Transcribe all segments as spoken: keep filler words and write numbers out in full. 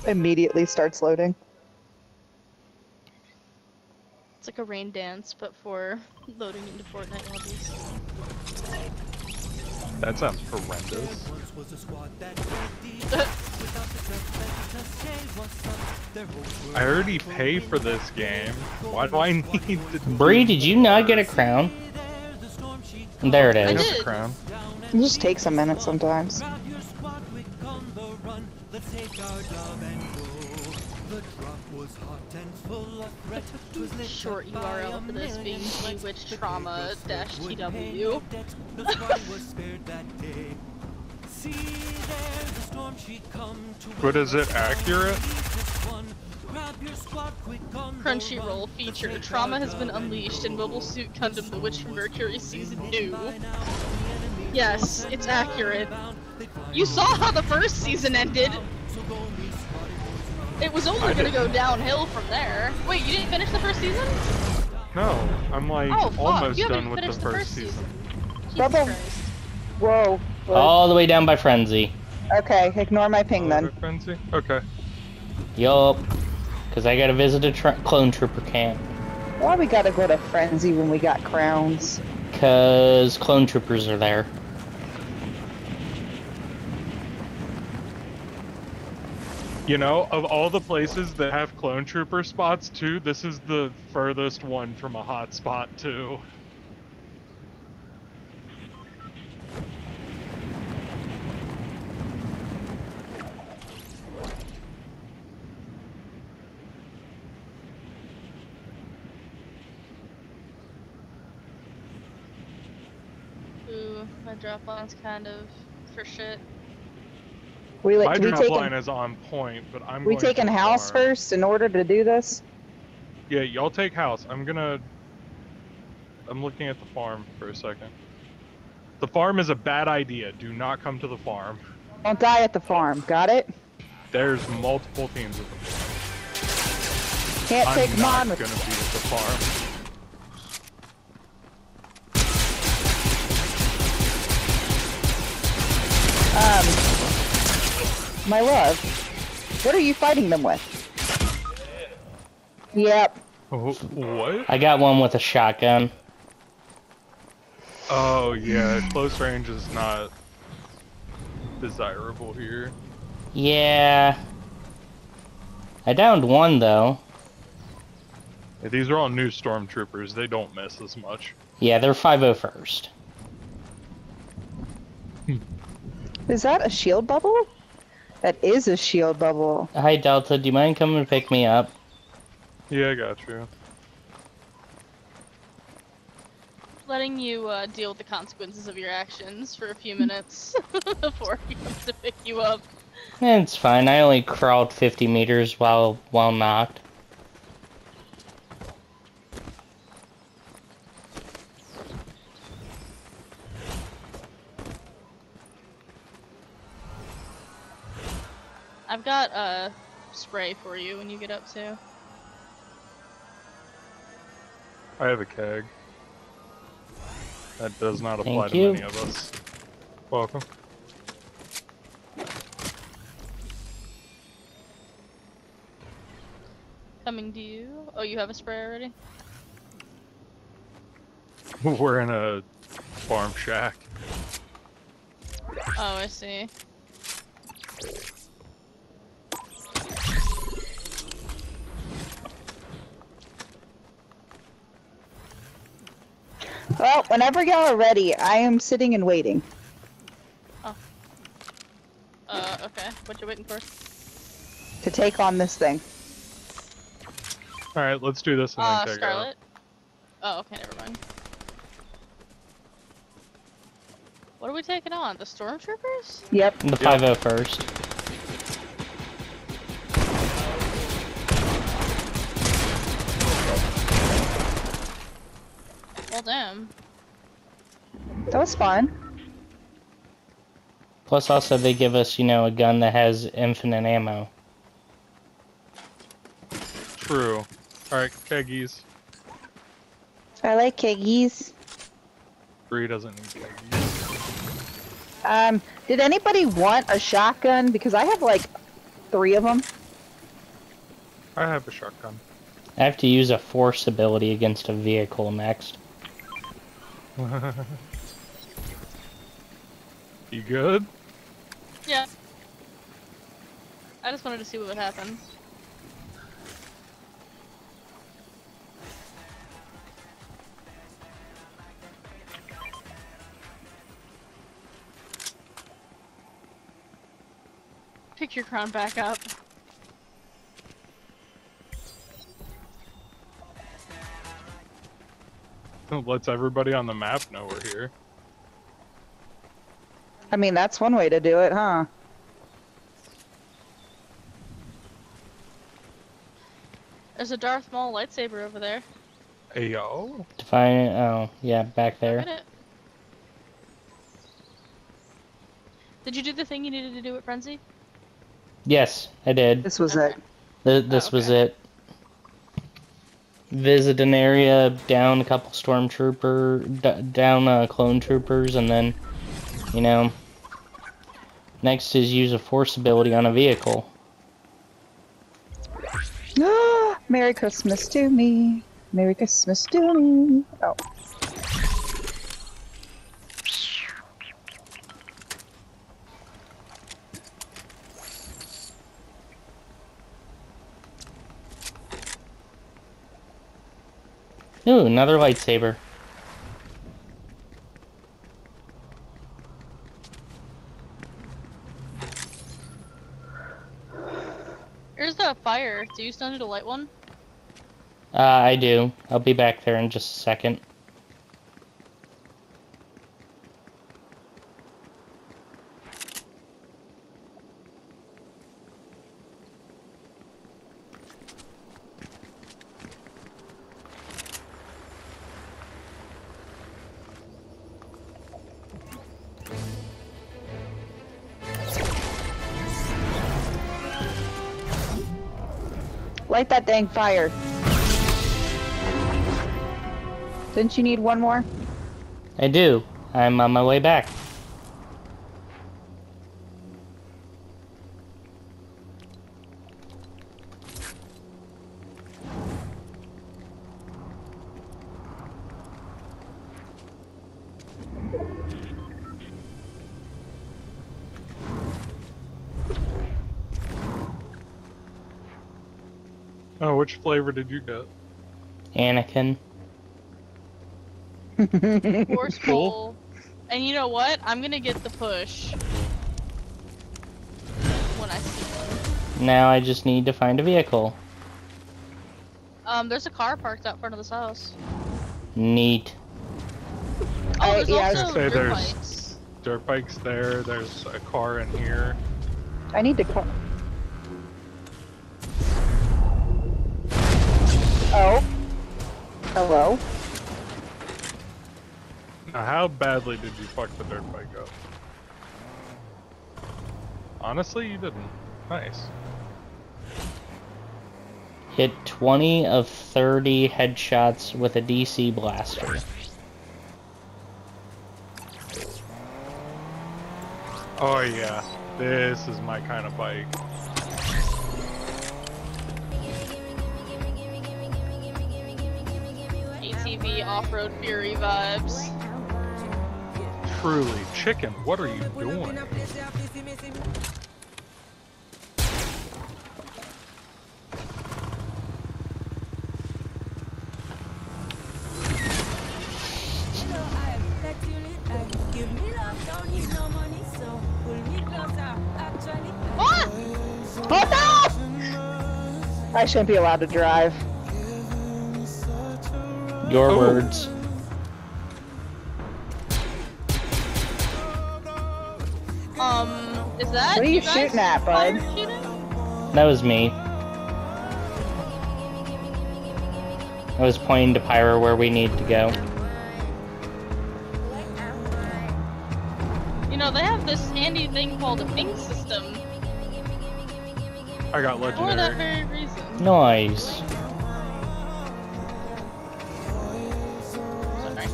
Immediately starts loading. It's like a rain dance, but for loading into Fortnite lobbies. That sounds horrendous. I already pay for this game. Why do I need to? Bree, did you not get a crown? There it I is. did. A crown. It just takes a minute sometimes. Short U R L for this being Bewitched Trauma dash T W. But is it accurate? Crunchyroll feature Trauma has been unleashed in Mobile Suit Gundam The Witch from Mercury Season two. Yes, it's accurate. You saw how the first season ended! It was only I gonna didn't. go downhill from there. Wait, you didn't finish the first season? No, I'm like Oh, fuck. almost You done haven't with the finished first, the first season. season. Jesus Bubble. Christ. Whoa. Whoa. All the way down by Frenzy. Okay, ignore my ping then. Oh, Frenzy? Okay. Yup. Because I gotta visit a tr clone trooper camp. Why we gotta go to Frenzy when we got crowns? Because clone troopers are there. You know, of all the places that have clone trooper spots too, this is the furthest one from a hot spot too. Ooh, my drop line's kind of for shit. We My like do we drop take line an, is on point, but I'm we going taking to house farm. first in order to do this? Yeah, y'all take house. I'm gonna... I'm looking at the farm for a second. The farm is a bad idea. Do not come to the farm. Don't die at the farm. Got it? There's multiple teams at the farm. Can't I'm take them not on gonna with be at the farm. Um, my love, what are you fighting them with? Yep. Oh, what? I got one with a shotgun. Oh yeah, close range is not desirable here. Yeah. I downed one though. Yeah, these are all new stormtroopers. They don't miss as much. Yeah, they're five oh first. Is that a shield bubble? That is a shield bubble. Hi Delta, do you mind coming and pick me up? Yeah, I got you. Letting you uh, deal with the consequences of your actions for a few minutes before he comes to pick you up. It's fine. I only crawled fifty meters while while knocked. I've got a uh, spray for you when you get up too. I have a keg. That does not apply Thank to you. many of us. Welcome. Coming to you. Oh, you have a spray already? We're in a farm shack. Oh, I see. Well, whenever y'all are ready, I am sitting and waiting. Oh. Uh, okay. What you waiting for? To take on this thing. Alright, let's do this and Uh, then keg Scarlet? Oh, okay, never mind. What are we taking on? The stormtroopers? Yep. The five oh first. Well, damn. That was fun. Plus also they give us, you know, a gun that has infinite ammo. True. Alright, keggies. I like keggies. Bree doesn't need keggies. Um, did anybody want a shotgun? Because I have like three of them. I have a shotgun. I have to use a force ability against a vehicle next. You good? Yeah. I just wanted to see what would happen. Pick your crown back up. Lets everybody on the map know we're here. I mean, that's one way to do it, huh? There's a Darth Maul lightsaber over there. Ayo. Define it. Oh, yeah, back Look there. at it. Did you do the thing you needed to do at Frenzy? Yes, I did. This was Okay. it. Th this Oh, was okay. it. Visit an area, down a couple stormtrooper, d down uh, clone troopers, and then, you know, next is use a force ability on a vehicle. Ah, Merry Christmas to me. Merry Christmas to me. Oh. Ooh, another lightsaber. Here's the fire. Do you still need to light one? Uh, I do. I'll be back there in just a second. Light that dang fire. Didn't you need one more? I do. I'm on my way back. Oh, which flavor did you get? Anakin. Force Cool. pull. And you know what? I'm gonna get the push. When I see one. Now I just need to find a vehicle. Um, there's a car parked out front of this house. Neat. Oh, I- there's yeah, I was also gonna say dirt there's- bikes. Dirt bikes there. There's a car in here. I need to call. Oh. Hello. Now, how badly did you fuck the dirt bike up? Honestly, you didn't. Nice. Hit twenty of thirty headshots with a D C blaster. Oh yeah, this is my kind of bike. A T V off-road fury vibes. Truly, chicken, what are you doing? Ah! Oh no! I shouldn't be allowed to drive. Your Oh. words. Um, is that What are you guys shooting at, bud? fire shooting? That was me. I was pointing to Pyra where we need to go. You know, they have this handy thing called a ping system I got for that legendary. very reason. Nice. Sorry.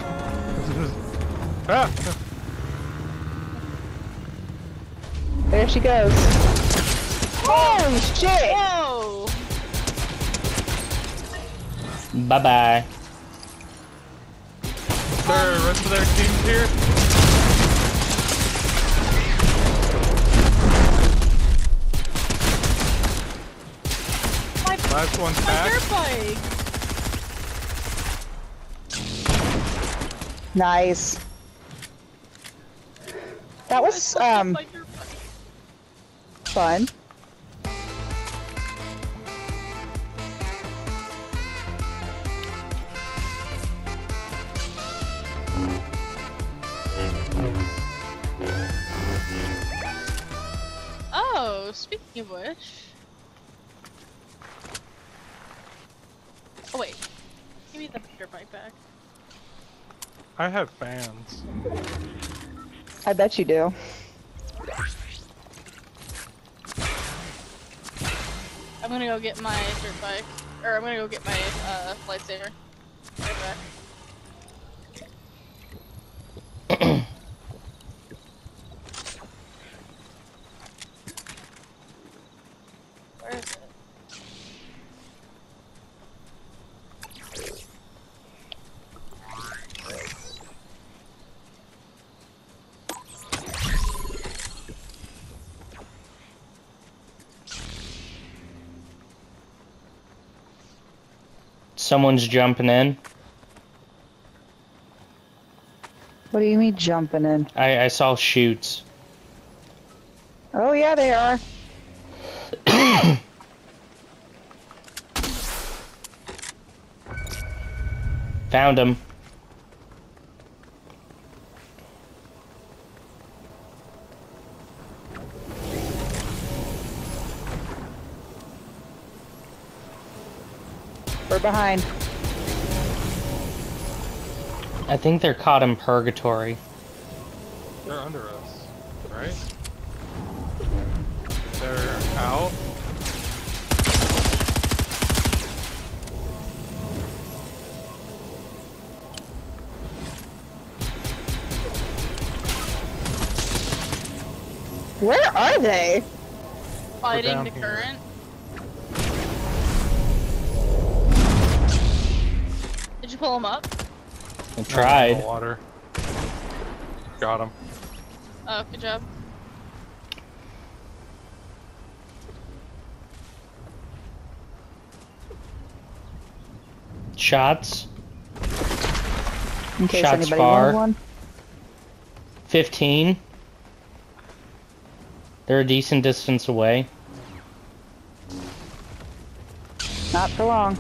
Ah! There she goes. Holy shit! Whoa! Bye bye. Their rest of their team's here. My, Last one's my back. dirt bike. Nice. That was I um my dirt bike. fun. Oh, speaking of which. Oh wait, give me the dirt bike back. I have fans. I bet you do. I'm gonna go get my dirt bike, or I'm gonna go get my uh, lightsaber. Right back. Where is it? Someone's jumping in. What do you mean jumping in? I, I saw shoots. Oh yeah, they are. Found him. We're behind. I think they're caught in purgatory. They're under us, right? They're out. Where are they? Fighting down the here. current. Did you pull him up? I In tried. the water. Got him. Oh, good job. Shots. In case Shots anybody far. wanted one. fifteen. They're a decent distance away. Not for long.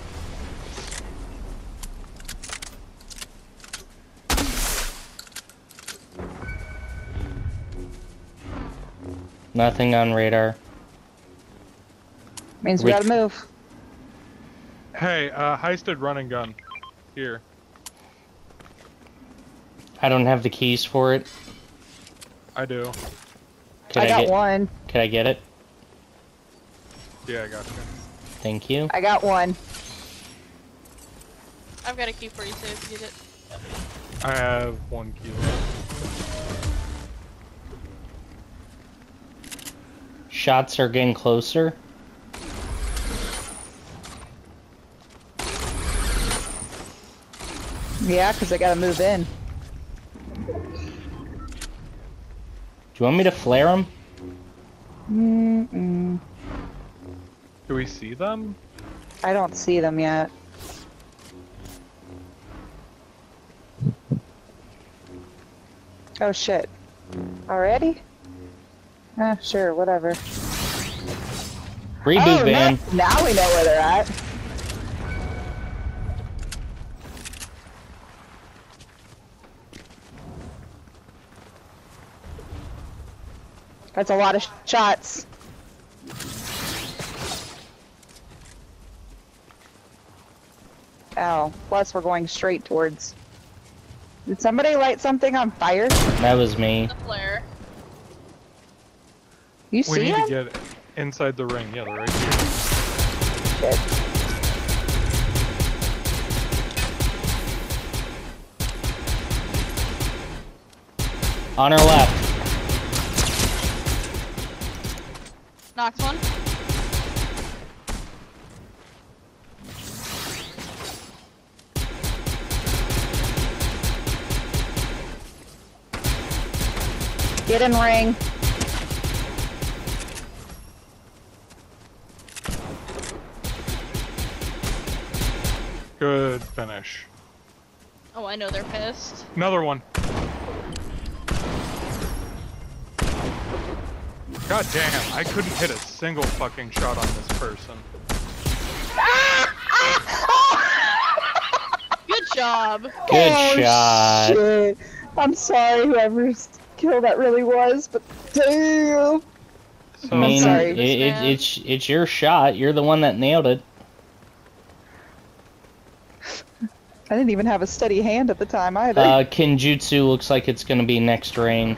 Nothing on radar. Means we We- gotta move. Hey, uh, heisted running gun. Here. I don't have the keys for it. I do. Could I got get, one. Could I get it? Yeah, I got you. Thank you. I got one. I've got a key for you too if you need it. I have one kilo. Shots are getting closer. Yeah, because I gotta move in. Do you want me to flare them? Mm-mm. Do we see them? I don't see them yet. Oh shit. Already? Ah, sure, whatever. Reboot oh, van. Now, now we know where they're at. That's a lot of sh shots. Ow. Plus, we're going straight towards... Did somebody light something on fire? That was me. The flare. You We see need them? to get inside the ring. Yeah, they're right here. Shit. On our left. Knocked one. Get in ring. Good finish. Oh, I know they're pissed. Another one. God damn, I couldn't hit a single fucking shot on this person. Good job. Good Oh, shot. Shit. I'm sorry, whoever's kill that really was, but damn. So, I mean, sorry. it, it, it's it's your shot. You're the one that nailed it. I didn't even have a steady hand at the time either. Uh, Kinjutsu looks like it's gonna be next rain.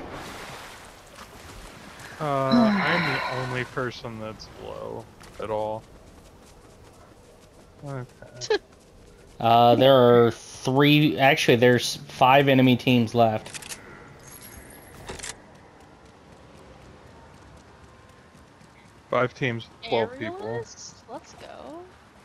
uh, I'm the only person that's low at all. Okay. Uh, there are three. Actually, there's five enemy teams left. Five teams, twelve people. Aerialist? Let's go.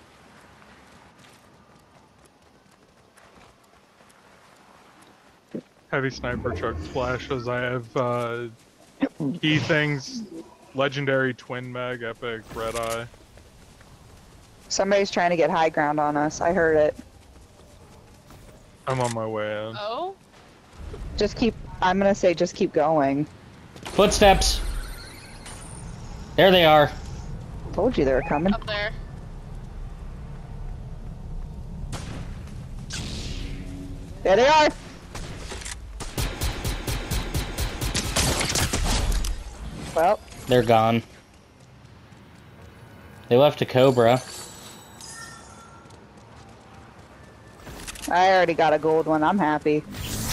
Heavy sniper truck flashes. I have uh, key things, legendary twin mag, epic red eye. Somebody's trying to get high ground on us. I heard it. I'm on my way in. Oh? Just keep, I'm gonna say just keep going. Footsteps. There they are. Told you they were coming. Up there. There they are! Well, They're gone. They left a Cobra. I already got a gold one. I'm happy.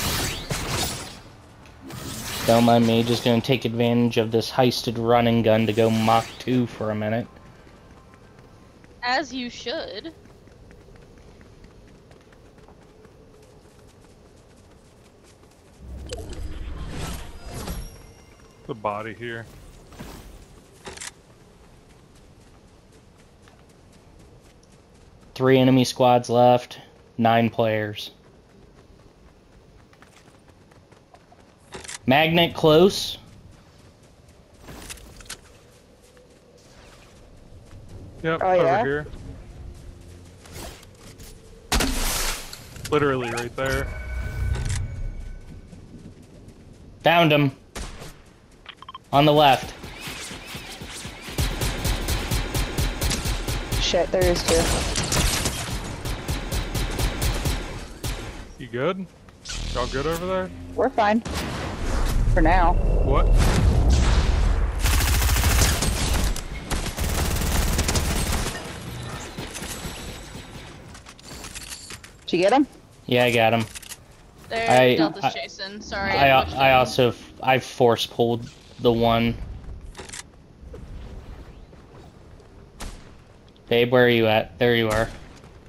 Don't mind me, just gonna take advantage of this heisted running gun to go Mach two for a minute. As you should. The body here. Three enemy squads left, nine players. Magnet close. Yep, Oh, over yeah? here. Literally right there. Found him. On the left. Shit, there is two. You good? Y'all good over there? We're fine. For now. What? Did you get him? Yeah, I got him. There, I- Delta's I- chasing. Sorry. I, pushed I him. also, I force pulled the one. Babe, where are you at? There you are.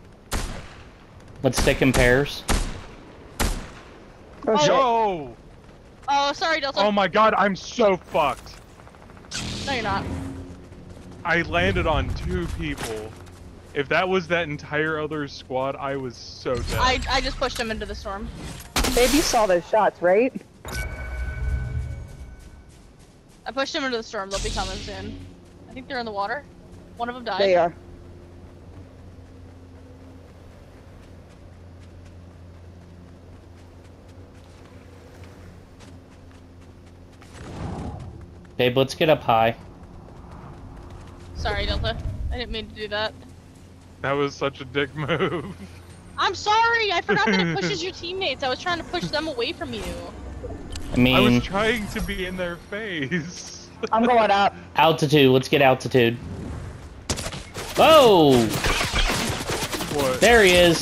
Let's stick in pairs. Oh, shit. Yo! Oh, sorry, Delta. Oh my god, I'm so fucked. No, you're not. I landed on two people. If that was that entire other squad, I was so dead. I I just pushed him into the storm. Babe, you saw those shots, right? I pushed him into the storm. They'll be coming soon. I think they're in the water. One of them died. They are. Babe, let's get up high. Sorry, Delta. I didn't mean to do that. That was such a dick move. I'm sorry. I forgot that it pushes your teammates. I was trying to push them away from you. I mean, I was trying to be in their face. I'm going up. altitude. Let's get altitude. Whoa! What? There he is.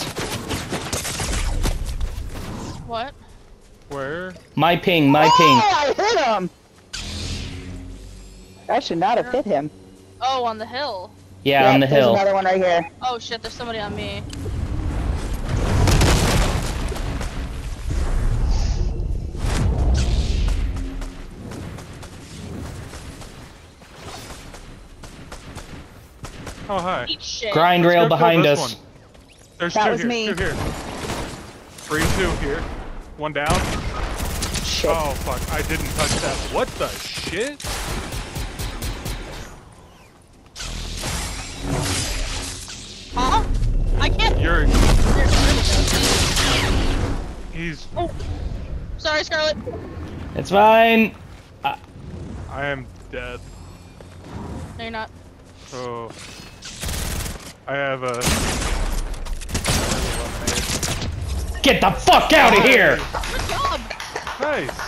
What? Where? My ping, my Oh, ping. I hit him! I should not have hit him. Oh, on the hill. Yeah, Yep, on the there's hill. another one right here. Oh shit, there's somebody on me. Oh, hi. Eat shit. Grind Let's rail go kill behind this us. one. There's That two was here, me. two here. Three, two here. One down. shit. Oh fuck, I didn't touch that. What the shit? Huh? I can't. You're... There, there we go. He's... Oh, sorry, Scarlet. It's fine. I am dead. No, you're not. Oh. I have a... Get the fuck out of here! Good job. Nice!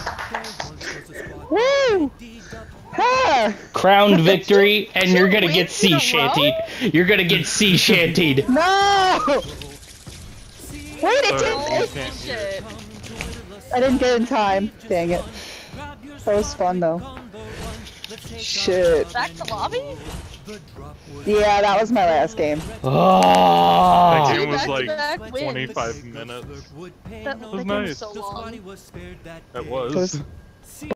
Woo! Ha! Crowned victory, and you're gonna Two get wins sea in a shantied. You're gonna get sea shantied. No! Wait, it Uh, didn't. Oh, It, can't hear shit. I didn't get in time. Dang it. That was fun though. Shit. Back to lobby? Yeah, that was my last game. That Oh. game was Two like back-to-back wins. twenty-five minutes. That, was that game nice. was so long. It was. It was